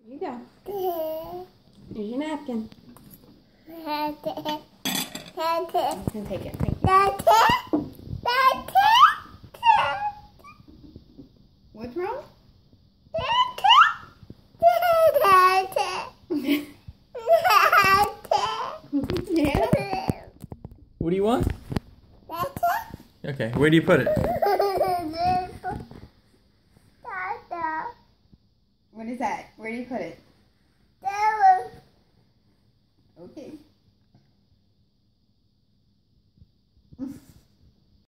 Here you go. Here's your napkin. You can take it. Thank you. What's wrong? Yeah. What do you want? Okay, where do you put it? What is that? Where do you put it?